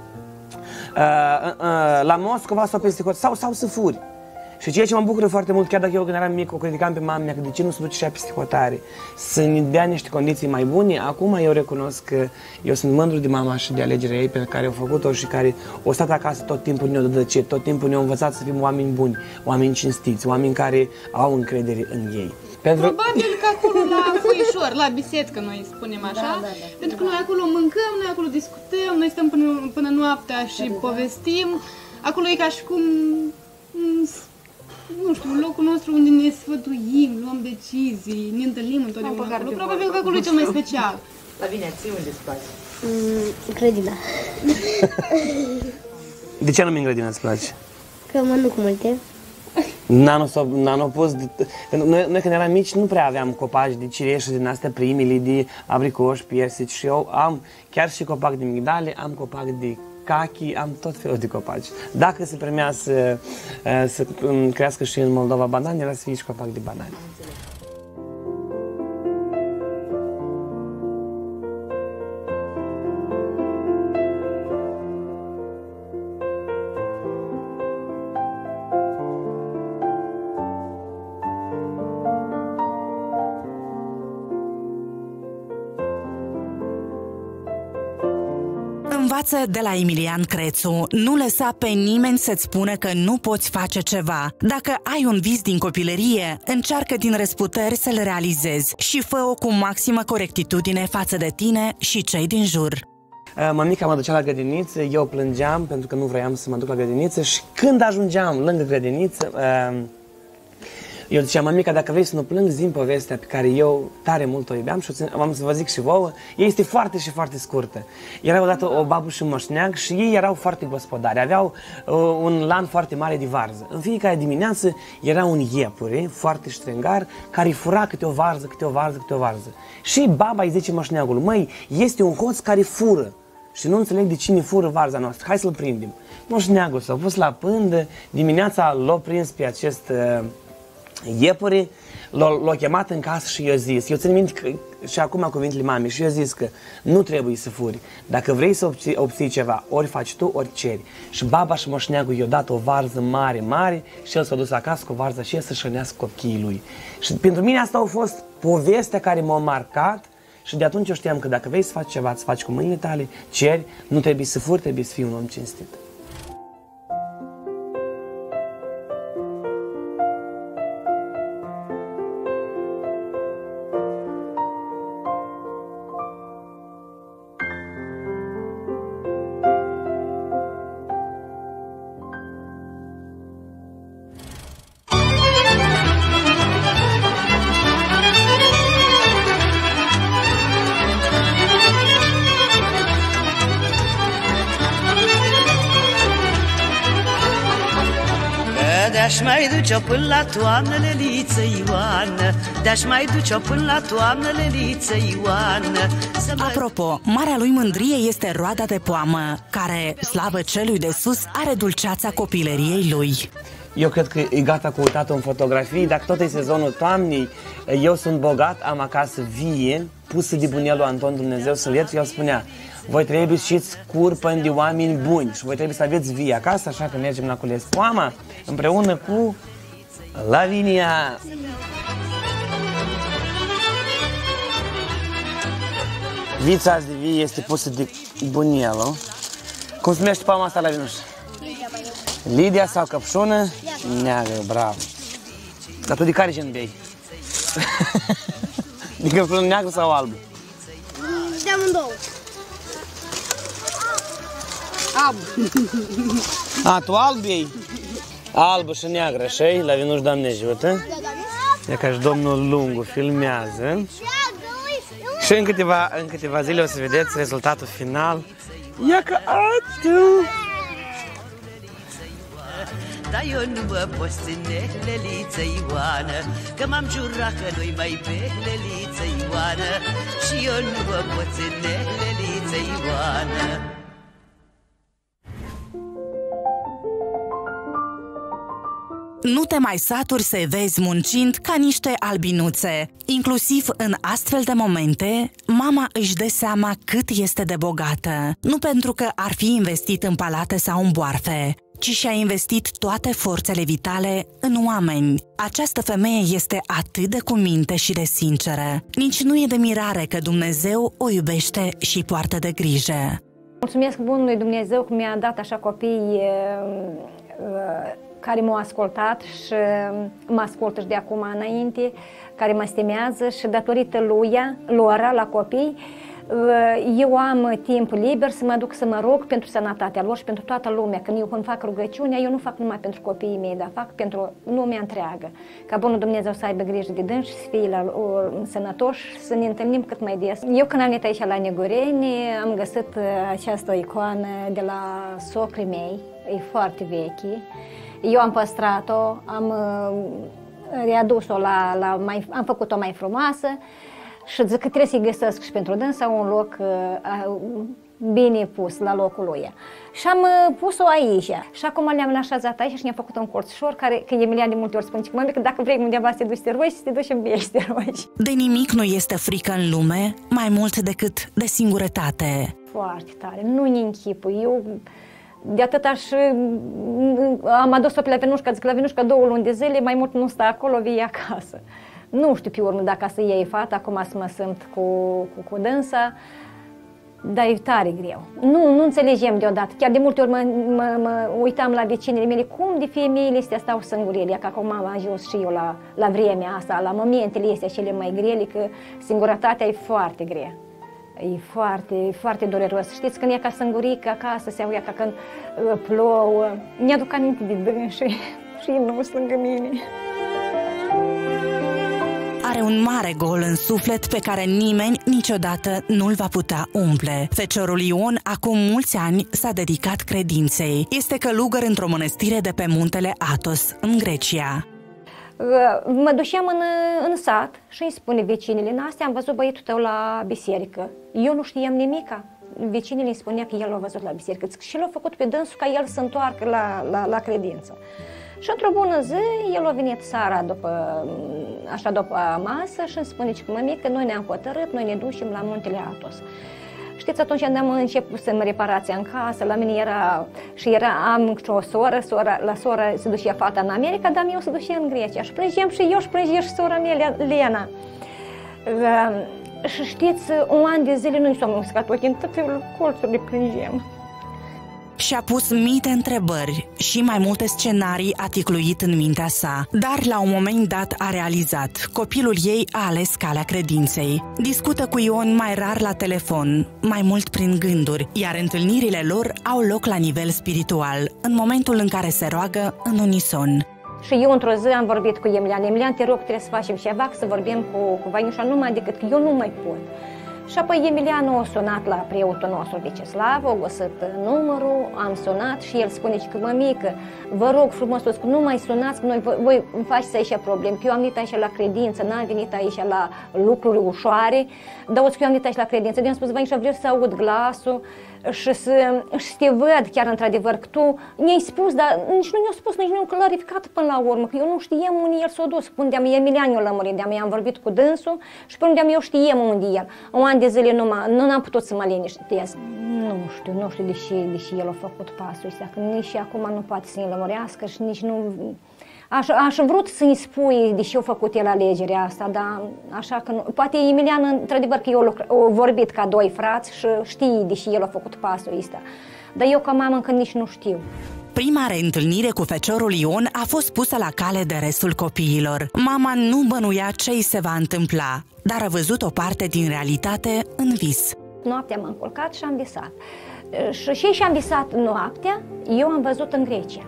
uh, uh, la Moscova sau peste hot, sau, sau să furi. Și ceea ce mă bucură foarte mult, chiar dacă eu când eram mic o criticam pe mama mea că de ce nu se duce și ea peste hotare, să ne dea niște condiții mai bune, acum eu recunosc că eu sunt mândru de mama și de alegerea ei pe care au făcut-o și care o stat acasă tot timpul ne-o dădăce, tot timpul ne-au învățat să fim oameni buni, oameni cinstiți, oameni care au încredere în ei. Pentru... Probabil că acolo la foișor, la bisetcă, noi spunem așa, da, da, da. Pentru că noi acolo mâncăm, noi acolo discutăm, noi stăm până, până noaptea și da, povestim. Acolo e ca și cum, nu știu, locul nostru unde ne sfătuim, luăm decizii, ne întâlnim întotdeauna acolo. Probabil că acolo e cel mai special. La bine, ție unde îți place? Mm, grădina. De ce anume în grădina îți place? Că mănânc multe. N-am opus, noi, noi când eram mici nu prea aveam copaci de cireșe din astea primele, de abricoși, piersici și eu am chiar și copac de migdale, am copac de cachi, am tot felul de copaci. Dacă se primea să, să crească și în Moldova banane, era să fie și copac de banane. Învață de la Emilian Crețu, nu lăsa pe nimeni să-ți spună că nu poți face ceva. Dacă ai un vis din copilărie, încearcă din răsputeri să-l realizezi și fă-o cu maximă corectitudine față de tine și cei din jur. Mămica mă ducea la grădiniță, eu plângeam pentru că nu vroiam să mă duc la grădiniță și când ajungeam lângă grădiniță, eu ziceam, mămica, dacă vrei să nu plâng, zi-mi povestea pe care eu tare mult o iubeam și am să vă zic și vouă, ea este foarte și foarte scurtă. Era odată o babu și un moșneag și ei erau foarte gospodari, aveau uh, un lan foarte mare de varză. În fiecare dimineață era un iepure foarte ștrengar care îi fura câte o varză, câte o varză, câte o varză. Și baba îi zice moșneagul, măi, este un hoț care fură și nu înțeleg de cine fură varza noastră, hai să-l prindem. Moșneagul s-a pus la pândă, dimineața l-a prins pe acest uh, iepure, l-a chemat în casă și i-a zis, eu țin minte că, și acum cuvintele mamei, și i-a zis că nu trebuie să furi. Dacă vrei să obții, obții ceva, ori faci tu, ori ceri. Și baba și moșneagul i-au dat o varză mare, mare și el s-a dus acasă cu varza și el să șănească copiii lui. Și pentru mine asta a fost povestea care m-a marcat și de atunci eu știam că dacă vrei să faci ceva, să faci cu mâinile tale, ceri, nu trebuie să furi, trebuie să fii un om cinstit. De-aș mai duce-o până la toamnă, Leliță Ioană, De-aș mai duce-o până la toamnă, Leliță Ioană. Apropo, marea lui mândrie este roada de poamă, care, slavă celui de sus, are dulceața copilăriei lui. Eu cred că e gata cu uitat în fotografii, dacă tot e sezonul toamnei, eu sunt bogat, am acasă vie, pusă de bunelul Anton Dumnezeu Săliet și el spunea, voi trebuie și scurpăni de oameni buni și voi trebuie să aveți vie acasă, așa că mergem la cules poama împreună cu Lavinia. Vița azi de vie este pusă de bunelul. Cum se numește poama asta, Lavinuș? Lidia sau Căpșună? Neagă, bravo. Dar tu de care gen bei? De Căpșună neagră sau albă? De amândouă. Alb. A, tu alb bei? Albă și neagră, așa-i? Lavinuș, Doamne ajută. E ca și domnul Lungu filmează. Și în câteva, în câteva zile o să vedeți rezultatul final. Ia că atu! Dar eu nu mă pot ține, Leliță Ioană, că m-am jurat că nu-i mai pe Leliță Ioană. Și eu nu mă pot ține, Leliță Ioană. Nu te mai saturi să vezi muncind ca niște albinuțe. Inclusiv în astfel de momente, mama își dă seama cât este de bogată. Nu pentru că ar fi investit în palate sau în boarfe, ci și-a investit toate forțele vitale în oameni. Această femeie este atât de cuminte și de sinceră. Nici nu e de mirare că Dumnezeu o iubește și poartă de grijă. Mulțumesc bunului Dumnezeu că mi-a dat așa copii care m-au ascultat și mă ascultă și de acum înainte. care mă stimează și datorită lui, lor, la copii, eu am timp liber să mă duc să mă rog pentru sănătatea lor și pentru toată lumea. Când eu când fac rugăciunea, eu nu fac numai pentru copiii mei, dar fac pentru lumea întreagă. Ca bunul Dumnezeu să aibă grijă de dânsi și să fie la, o, sănătoși, să ne întâlnim cât mai des. Eu când am venit aici la Negureni, am găsit această icoană de la socrii mei, e foarte veche. Eu am păstrat-o, am readus-o la, la mai, am făcut-o mai frumoasă. Și zic că trebuie să-i găsesc și pentru dânsa un loc uh, bine pus la locul lui. Și am uh, pus-o aici. Și acum le-am așezat aici și ne-am făcut un colțușor care, că Emilian de multe ori spune că mămi, că dacă vrei undeva să te duci să te rogi, să te duci în biești să te rogi. De nimic nu este frică în lume, mai mult decât de singurătate. Foarte tare, nu-i închipui. Eu de atât aș, am adus-o pe la Venușca, zic la Venușca două luni de zile, mai mult nu stă acolo, vii acasă. Nu știu pe urmă dacă să iei fata, acum să mă simt cu, cu, cu dânsa, dar e tare greu. Nu, nu înțelegem deodată. Chiar de multe ori mă, mă, mă uitam la vecinele mele, cum de femeile astea stau singurele, că acum am ajuns și eu la, la vremea asta, la momentele astea cele mai grele, că singurătatea e foarte grea. E foarte, foarte dureros. Știți, când e ca singurică acasă, se auia ca când uh, plouă, mi-aduc aminte de dânsi și nu sunt lângă mine. Are un mare gol în suflet pe care nimeni niciodată nu-l va putea umple. Feciorul Ion, acum mulți ani, s-a dedicat credinței. Este călugăr într-o mănăstire de pe muntele Athos, în Grecia. Mă duceam în, în sat și îi spune vecinile, n-astea am văzut băietul tău la biserică. Eu nu știam nimica. Vecinile îmi spunea că el l-a văzut la biserică și l-a făcut pe dânsul ca el să întoarcă la, la, la credință. Și într-o bună zi, el a venit seara după, așa după masă și îmi spune că mămică, noi ne-am hotărât, noi ne ducem la muntele Athos. Știți, atunci am început să-mi reparația în casă, la mine era, și era, am o soră, sora, la sora se ducea fata în America, dar eu se ducea în Grecia. Și plângeam și eu și plângea și sora mea, Lena. Și știți, un an de zile nu-i s-au muscat ochii, în toate colțurile plângeam. Și-a pus mii de întrebări și mai multe scenarii a ticluit în mintea sa, dar la un moment dat a realizat, copilul ei a ales calea credinței. Discută cu Ion mai rar la telefon, mai mult prin gânduri, iar întâlnirile lor au loc la nivel spiritual, în momentul în care se roagă în unison. Și eu într-o zi am vorbit cu Emilian, Emilian, te rog, trebuie să facem ceva, să vorbim cu, cu Vaniușa, numai decât că eu nu mai pot. Și apoi Emilian a sunat la preotul nostru Veceslav, a găsit numărul, am sunat și el spune că mămică, vă rog frumos, că nu mai sunați, că noi, voi îmi faceți aici probleme, că eu am venit aici la credință, n-am venit aici la lucruri ușoare, dar că eu am venit aici la credință, de-am spus, Vaniușa, vreau să aud glasul și să, și să te văd chiar într-adevăr, că tu ne-ai spus, dar nici nu ne-a spus, nici nu ne-a clarificat până la urmă, că eu nu știam unde el s-a dus, unde-am Emilian eu lămurit, de-am am vorbit cu dânsul și până unde-am eu știam unde el. Un an de zile nu am putut să mă liniștesc. Nu știu, nu știu deși, deși el a făcut pasul ăsta, că nici acum nu poate să ne lămurească și nici nu... Aș, aș vrut să-i spui, deși a făcut el alegerea asta, dar așa că nu... Poate Emilian, într-adevăr, că eu a vorbit ca doi frați și știi, deși el a făcut pasul ăsta. Dar eu ca mamă încă nici nu știu. Prima reîntâlnire cu feciorul Ion a fost pusă la cale de restul copiilor. Mama nu bănuia ce îi se va întâmpla, dar a văzut o parte din realitate în vis. Noaptea m-am culcat și am visat. Și ce și-am visat noaptea, eu am văzut în Grecia.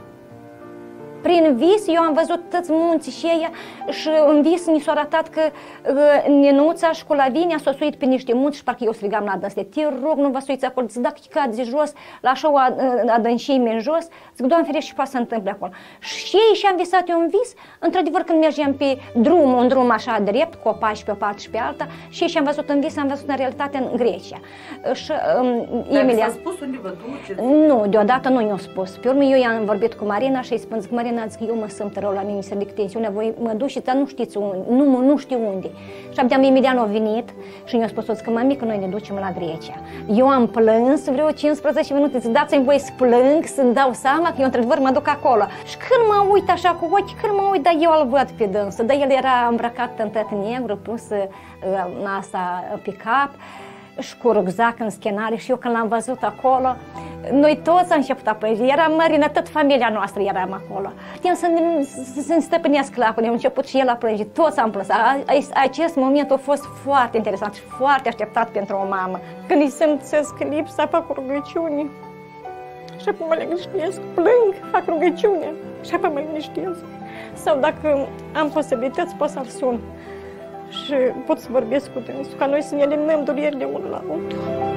Prin vis eu am văzut toți munții și ea și în vis mi s-a arătat că uh, Nenuța și cu Lavinia s-au suit pe niște munți și parcă eu strigam la dânste, te rog, nu vă suiți acolo, zic, dacă cad de jos, la așa o adâncime în jos, zic, Doamne ferește, și poate să întâmple acolo. Și ei și-am visat eu în vis, într-adevăr când mergeam pe drum, un drum așa drept, cu o pași pe o parte și pe alta, și ei și-am văzut în vis, am văzut în realitate în Grecia. Și, um, Dar Emilia... s-a spus unde vă duceți? Nu, deodată nu i-a spus. Pe urmă eu i-am vorbit cu Marina și îi spun, zic, Marina, zic, eu mă simt rău la mine, să ridic tensiunea, voi mă duceți, dar nu știți unde, nu, nu știu unde. Și abia Emilian a venit și mi-a spus că mămică, noi ne ducem la Grecia. Eu am plâns vreo cincisprezece minute, zic, dați-mi voi să plâng, să-mi dau seama că eu într-adevăr mă duc acolo. Și când mă uit așa cu ochi, când mă uit, dar eu îl văd pe dânsul, dar el era îmbrăcat în tot negru, pus uh, asta pe cap. și cu rucsac în schenare și eu când l-am văzut acolo, noi toți am început a plânge. Era Marina, tot familia noastră eram acolo. Puteam să ne, să, să ne stăpânesc lacul, am început și el a plânge, toți am plâns. Acest moment a fost foarte interesant și foarte așteptat pentru o mamă. Când îi simțesc lipsa, fac rugăciune. Și apoi mă liniștesc, plâng, fac rugăciune și apoi mă liniștesc. Sau dacă am posibilități, pot să-l sun și pot să vorbesc cu dânsul, ca noi să ne limnăm durerile unul la altul.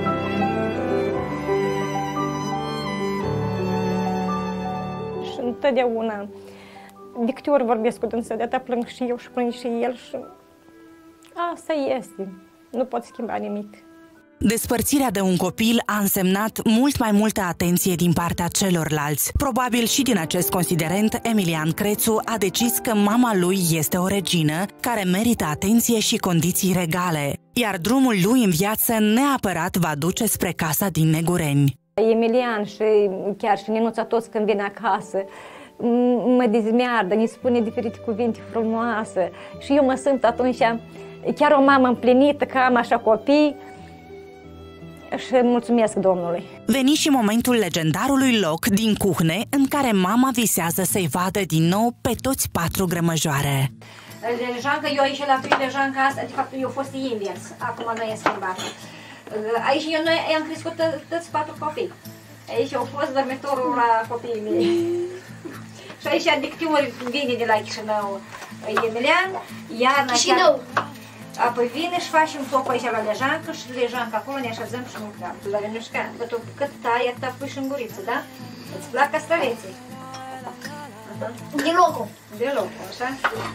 Și întotdeauna, de câte ori vorbesc cu dânsul, de-atâta plâng și eu și plâng și el și asta este, nu pot schimba nimic. Despărțirea de un copil a însemnat mult mai multă atenție din partea celorlalți. Probabil și din acest considerent, Emilian Crețu a decis că mama lui este o regină care merită atenție și condiții regale, iar drumul lui în viață neapărat va duce spre casa din Negureni. Emilian și chiar și Ninuța, toți când vine acasă, mă dezmeardă, ne spune diferite cuvinte frumoase și eu mă simt atunci chiar o mamă împlinită că am așa copii. Și mulțumesc Domnului. Veni și momentul legendarului loc din Cuhne în care mama visează să-i vadă din nou pe toți patru grămăjoare. Lejanca, eu aici la prin lejanca asta, de fapt eu fost invers, acum noi e schimbat. Aici eu noi am crescut toți patru copii. Aici au fost dormitorul la copiii mei. Și aici de câte ori vine de la Chișinău Emilian, iarna Chișinău! Apoi vine și facem foc aici la lejancă și lejancă acolo ne așezăm și mâncăm. La Renușca, cât tai, atâta pui și în guriță, da? Îți plac castraveții? Deloc. Deloc, așa?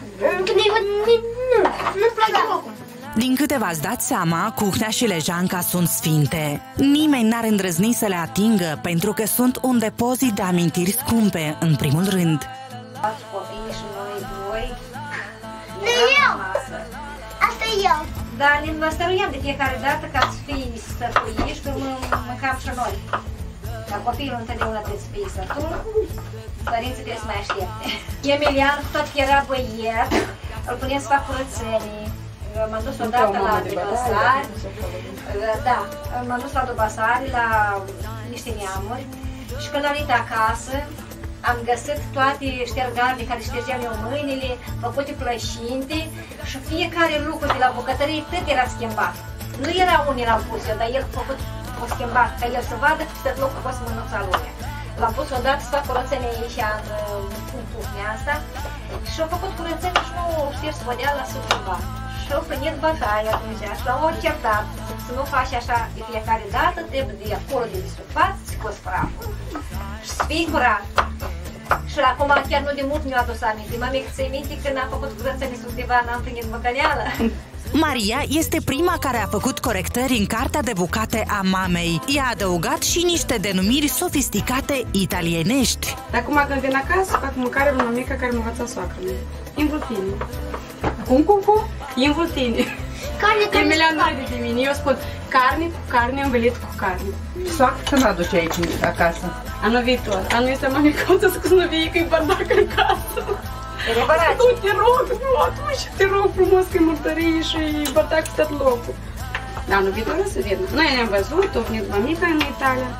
Nu-mi plac deloc. Din câte v-ați dat seama, Cuhnea și Lejanca sunt sfinte. Nimeni n-ar îndrăzni să le atingă pentru că sunt un depozit de amintiri scumpe, în primul rând. Toți copiii și noi doi. De eu! Asta e eu! Dar ne năstăruiam de fiecare dată ca să fii sătuiși, că mâncam și noi. Dar copilul întotdeauna trebuie să fie sătul, părinții trebuie să mai aștepte. Emilian, tot că era băiet, îl punem să fac curățenii. M-am dus odată la Dubasari, da, m-am dus la Dubasari, la niște neamuri și când am venit acasă, am găsit toate ștergarele care ștergeam eu mâinile, făcute plășinte și fiecare lucru de la bucătărie tot era schimbat. Nu era unii l-am pus eu, dar el a făcut o schimbat, ca el să vadă că tot locul a fost mânuța lui. L-am pus odată să fac curățenie aici în puhnia asta și a făcut curățenie și nu o șters podeala să cumva. Și au primit bătaie atunci și l-au certat. Să nu faci așa de fiecare dată, trebuie de acolo de disturbat, să scoți praful și să fii curat. Și acum chiar nu de mult mi-a adus aminte. Mami, că ți-ai minte când am făcut curățenie undeva, n-am primit băcăneală? Maria este prima care a făcut corectări în cartea de bucate a mamei. I-a adăugat și niște denumiri sofisticate italienești. Acum când vin acasă, fac mâncare lui mămica care m-a învățat soacră mea. Invultini. Cum, cum, cum? Invultini. Carne, carne, Emilian nu râde de mine. Eu spun carne cu carne, învelit cu carne. Soacră când aduce aici acasă? Anul viitor. Anul este mamicuță să nu vie că-i bardac în casă. Nu, te rog, nu, atunci te rog frumos că-i murtărie și bardac pe tot locul. Dar anul viitor o să vină. Noi ne-am văzut, a venit mamica în Italia.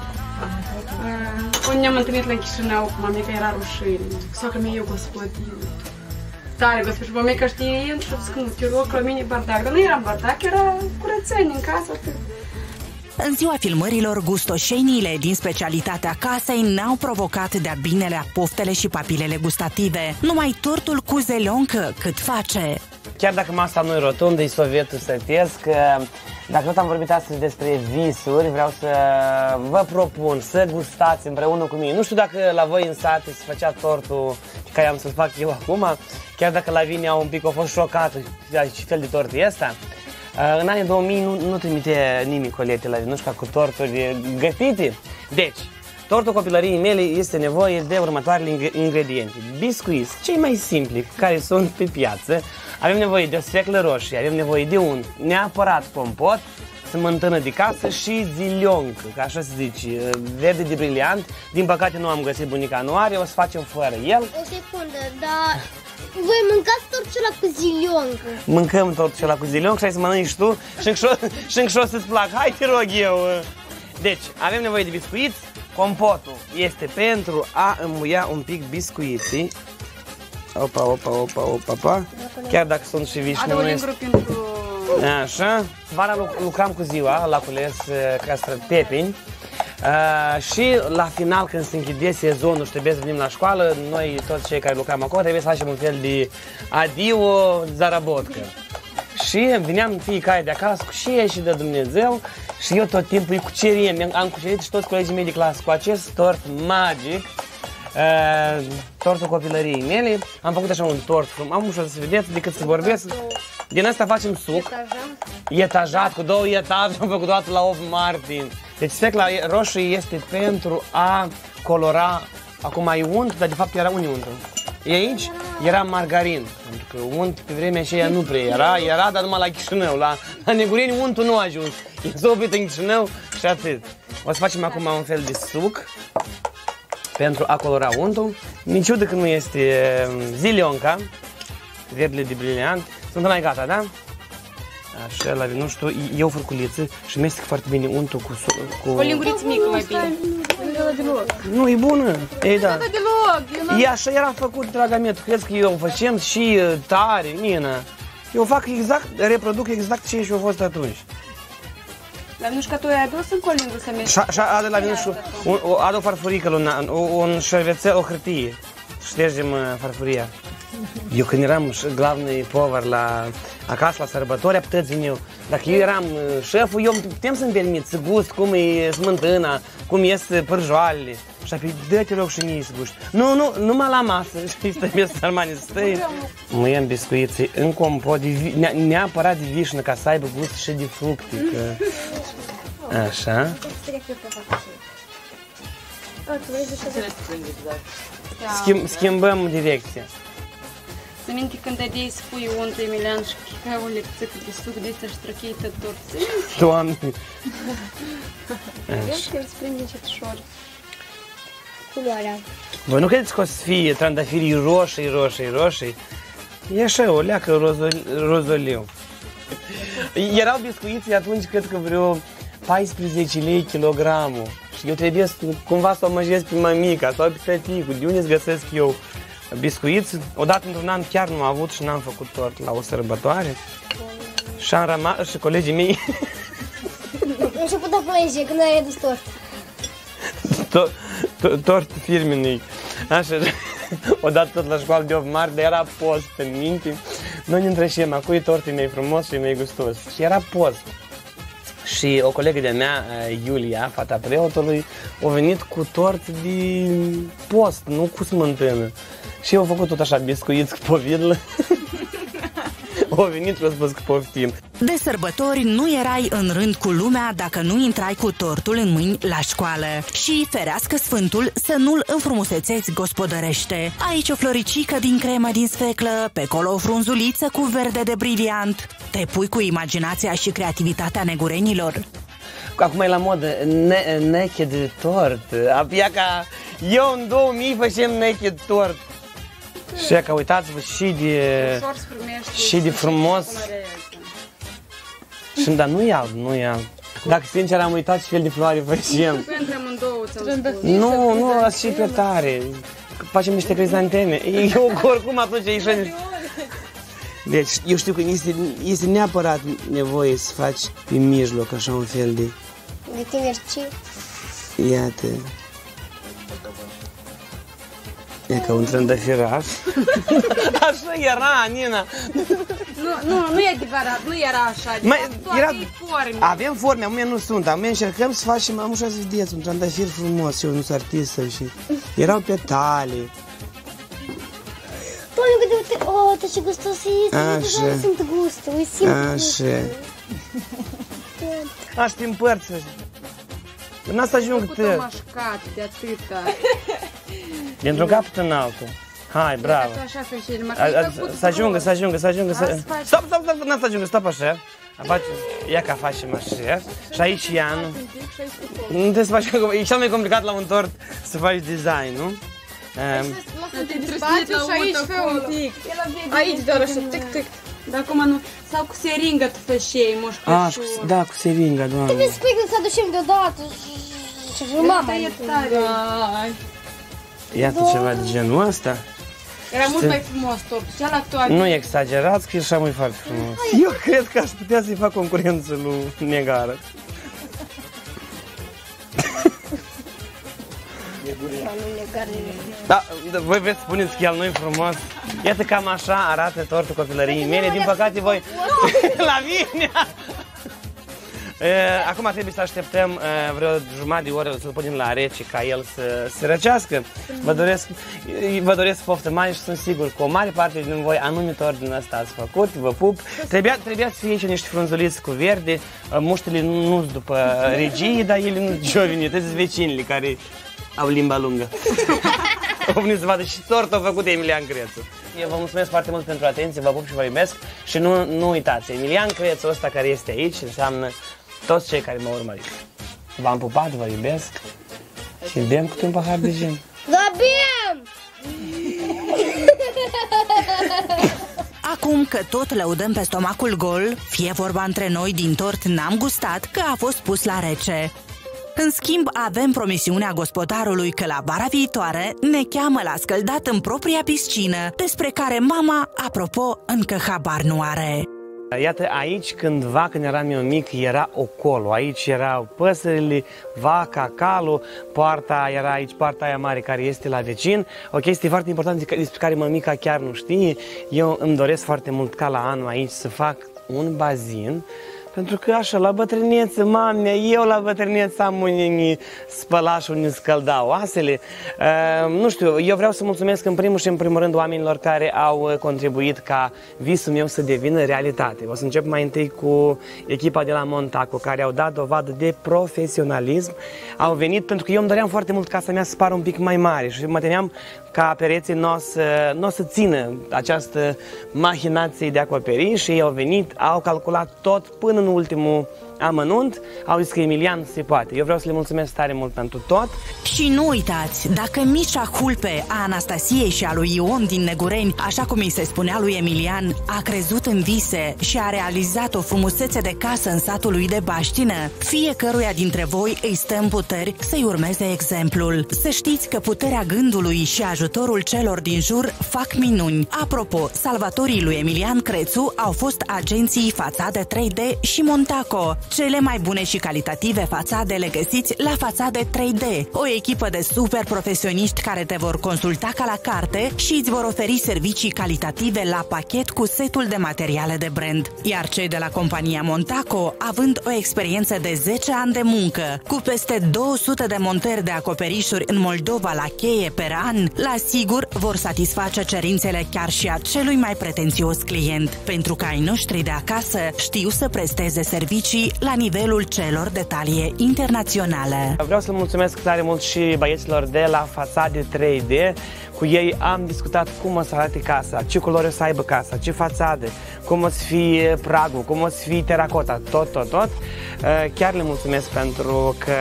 Când ne-am întâlnit la Chișinău, mamica era rușine. Soacră mea e o gospodină. Tare, gospodină, și mamica știe el și a zis că nu, te rog, la mine bardac. Dar nu era bardac, era curățenie în casă. În ziua filmărilor, gustoșeniile din specialitatea casei n-au provocat de-a binelea poftele și papilele gustative. Numai tortul cu zelioncă cât face. Chiar dacă masa nu e rotundă, e sovietul sătesc, dacă tot am vorbit astăzi despre visuri, vreau să vă propun să gustați împreună cu mine. Nu știu dacă la voi în sat se făcea tortul care am să-l fac eu acum, chiar dacă la Vinia un pic a fost șocată ce fel de tort e ăsta. În anii două mii nu, nu trimite nimic colete la Vinușca cu torturi gătite. Deci, tortul copilăriei mele este nevoie de următoarele ingrediente. Biscuiți, cei mai simpli, care sunt pe piață. Avem nevoie de o sfeclă roșie, avem nevoie de un neapărat compot, smântână de casă și zilioncă, ca așa se zice, verde de briliant. Din păcate nu am găsit, bunica nu are, o să facem fără el. O secundă, dar Voi mâncați tortul ăla cu zilioncă. Mâncăm tortul ăla cu zilioncă și hai să mănânci tu și încă și o să-ți plac. Hai, te rog eu. Deci, avem nevoie de biscuiți. Compotul este pentru a înmuia un pic biscuiții. Opa, opa, opa, opa, opa. Chiar dacă sunt și vișine. Adă o lingură pentru... Așa. Vara lucram cu ziua la cules castră pepini. Uh, și la final, când se închide sezonul și trebuie să venim la școală, noi, toți cei care lucram acolo, trebuie să facem un fel de adio zarabotcă. Și veneam fiecare de acasă cu și și de Dumnezeu și eu tot timpul îi cuceriem. Am cucerit și toți colegii mei de clasă cu acest tort magic, uh, tortul copilăriei mele. Am făcut așa un tort frumos, am ușor să vedeți decât să vorbesc. Din asta facem suc, etajat, cu două etaje, am făcut toată la opt martin. Deci sfecla roșie este pentru a colora, acum ai unt, dar de fapt era unde untul? E aici? Era margarin, pentru că unt pe vremea aceea nu prea era, era dar numai la Chișinău, la, la Negureni untul nu a ajuns, e s-a oprit în Chișinău și atât. O să facem acum un fel de suc pentru a colora untul, niciodată că nu este zilionca, verdele de briliant. Sunt mai gata, da? Așa, la nu știu, eu furculiță și mestec foarte bine untul cu... cu... O linguriță mică mai bine. Nu, e bună. Ei, da. Nu deloc. E așa era făcut, draga mea, tu crezi că eu facem și tare, Nina. Eu fac exact, reproduc exact ce și-a fost atunci. La nu știu că tu ai adus încă o lingură să mestec. Și adă la nu știu, adă o farfurică, un șervețel, o hârtie. Ștergem farfuria. Eu când eram glavnii povăr la acasă la sărbători, aptăți vin eu. Dacă eu eram șeful, eu putem să-mi permit să gust cum e smântâna, cum ies pârjoalele. Și apoi dă-te rog și mie să gust. Nu, nu, numai la masă. Și stăi sărmani, stai. Mâiem biscuiții în compot, de, neapărat de vișnă, ca să aibă gust și de fructe. Că... Așa. Schimb, schimbăm direcția. Să minte când dădeai să pui untul Emilian și chicai o lepțică de suc de ăsta și trăchei tot tortul. Doamne! Vezi că îți prinde încetișor culoarea. Voi nu credeți că o să fie trandafirii roșii, roșii, roșii? E așa, o leacă rozoliu. Erau biscuiții atunci, cred că vreo paisprezece lei kilogramul. Și eu trebuie să, cumva să o măjesc pe mămica sau pe tăticul. De unde-ți găsesc eu biscuiți? Odată într-un an chiar nu am avut și n-am făcut tort la o sărbătoare. Și am rămas și colegii mei... Nu știu putea plânge când ai redus tort. Tort firmenic. Așa, odată tot la școală de opt martie, dar era post în minte. Noi ne întreșim, acu e tortul mai frumos și mai gustos. Și era post. Și o colegă de-a mea, Iulia, fata preotului, a venit cu tort de post, nu cu smântână. Și eu am făcut tot așa biscuiți cu povidlă. Au venit și au spus că poftim. De sărbători nu erai în rând cu lumea dacă nu intrai cu tortul în mâini la școală. Și ferească Sfântul să nu-l înfrumusețeți gospodărește. Aici o floricică din cremă din sfeclă, pe colo o frunzuliță cu verde de briliant. Te pui cu imaginația și creativitatea negurenilor. Acum e la modă ne naked tort. Abia ca eu în două mii făceam naked tort. Și că uitați-vă și de, și de frumos. Și dar nu iau, nu iau. Dacă sincer am uitat ce fel de floare facem. Nu, nu, și pe tare. Facem niște crizanteme. Eu oricum atunci ieșim. Deci, eu știu că este, este neapărat nevoie să faci pe mijloc așa un fel de... De tinerci. Iată. E ca un trandafiraș. Așa era, Nina. Nu, nu, nu e adevărat, nu era așa. Mai, era, forme. Avem forme, acum nu sunt. Acum încercăm să facem, am așa să vedeți, un trandafir frumos. Eu nu sunt artistă și erau petale. Doamne, uite, oh, tot ce gustos e, deja simt gustul, îi simt gustul. Așa. Așa, din părți. N-a să ajung câte... Am mașcat de atâta. Dintr-un capăt în altul. Hai, bravo. Să ajungă, să ajungă, să ajungă. Stop, stop, stop, n-a să ajungă, stop așa. Ia ca facem așa. Și aici Ianu. Nu trebuie să faci, e cel mai complicat la un tort să faci design, nu? Lasă-te spațiu și aici fă un pic. Aici doar așa, tic, tic. Dar acum nu, sau cu seringă tu fășei, Moș Crăciun. Ah, da, cu seringa, doamne. Trebuie să spui când să aducem deodată și mama e tare. Iată ceva de genul ăsta. Era mult mai frumos tot, cel actual. Nu exagerați, că e așa mai foarte frumos. Eu cred că aș putea să-i fac concurență lui Negară. Da, voi veți spuneți că el nu-i frumos. Iată cam așa arată tortul copilăriei mele. Din păcate voi... Lavinia! Acum trebuie să așteptăm vreo jumătate de oră să-l punem la rece ca el să se răcească. Vă doresc, vă doresc poftă mare și sunt sigur că o mare parte din voi anume tort din ăsta ați făcut. Vă pup. Trebuia, trebuia să fie aici niște frunzuliți cu verde. Muștele nu sunt după regii, dar ele nu giovine. Trebuie vecinile care au limba lungă. O venit să vadă și tortul făcut de Emilian Crețu. Eu vă mulțumesc foarte mult pentru atenție, vă pup și vă iubesc. Și nu, nu uitați, Emilian Crețu ăsta care este aici înseamnă toți cei care mă urmăriți. V-am pupat, vă iubesc și bem câte un pahar de gin. Da, bem! Acum că tot lăudăm pe stomacul gol, fie vorba între noi, din tort n-am gustat că a fost pus la rece. În schimb, avem promisiunea gospodarului că la vara viitoare ne cheamă la scăldat în propria piscină, despre care mama, apropo, încă habar nu are. Iată, aici cândva, când eram eu mic, era ocolo. Aici erau păsările, vaca, calul, poarta era aici, poarta aia mare care este la vecin. O chestie foarte importantă despre care mămica chiar nu știe. Eu îmi doresc foarte mult ca la anul aici să fac un bazin. Pentru că așa, la bătrâneță, mame, eu la bătrâneță am unii spălași, unii scăldau oasele. Uh, nu știu, eu vreau să mulțumesc în primul și în primul rând oamenilor care au contribuit ca visul meu să devină realitate. O să încep mai întâi cu echipa de la Montaco, care au dat dovadă de profesionalism. Au venit pentru că eu îmi doream foarte mult casa mea să pară un pic mai mare și mă temeam ca pereții nu o să, n-o să țină această mahinație de acoperiș și ei au venit, au calculat tot până în ultimul amănunt, au zis că Emilian se poate. Eu vreau să le mulțumesc tare mult pentru tot. Și nu uitați, dacă micea hulpe a Anastasiei și a lui Ion din Negureni, așa cum îi se spunea lui Emilian, a crezut în vise și a realizat o frumusețe de casă în satul lui de Baștină, fiecăruia dintre voi îi stă în puteri să-i urmeze exemplul. Să știți că puterea gândului și ajutorul celor din jur fac minuni. Apropo, salvatorii lui Emilian Crețu au fost agenții Fațade trei D și Montaco. Cele mai bune și calitative fațade le găsiți la Fațade trei D, o echipă de super profesioniști care te vor consulta ca la carte și îți vor oferi servicii calitative la pachet cu setul de materiale de brand. Iar cei de la compania Montaco, având o experiență de zece ani de muncă, cu peste două sute de montări de acoperișuri în Moldova la cheie per an, la sigur vor satisface cerințele chiar și a celui mai pretențios client, pentru că ai noștri de acasă știu să presteze servicii la nivelul celor de talie internațională. Vreau să-l mulțumesc tare mult și băieților de la Fațade trei D. Cu ei am discutat cum o să arate casa, ce culori o să aibă casa, ce fațade, cum o să fie pragul, cum o să fie teracota, tot, tot, tot. Chiar le mulțumesc pentru că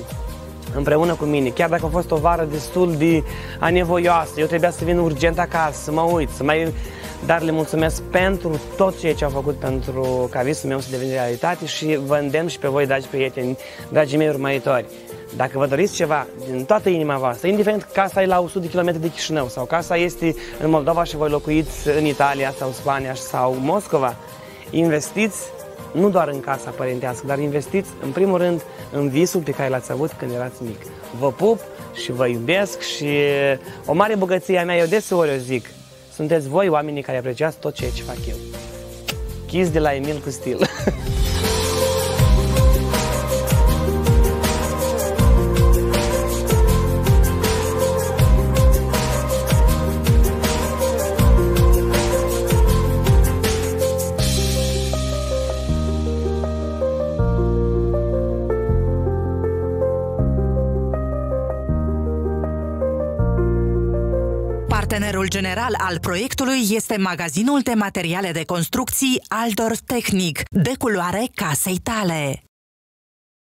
împreună cu mine, chiar dacă a fost o vară destul de anevoioasă, eu trebuia să vin urgent acasă, să mă uit, să mai... Dar le mulțumesc pentru tot ceea ce au făcut pentru ca visul meu să devină realitate și vă îndemn și pe voi, dragi prieteni, dragii mei urmăritori. Dacă vă doriți ceva din toată inima voastră, indiferent că casa e la o sută de kilometri de Chișinău sau casa este în Moldova și voi locuiți în Italia sau Spania sau Moscova, investiți nu doar în casa părintească, dar investiți în primul rând în visul pe care l-ați avut când erați mic. Vă pup și vă iubesc și o mare bogăție a mea, eu deseori o zic, sunteți voi oamenii care apreciați tot ceea ce fac eu. Kiss de la Emil cu stil. Partenerul general al proiectului este magazinul de materiale de construcții Aldor Technic, de culoare casei tale.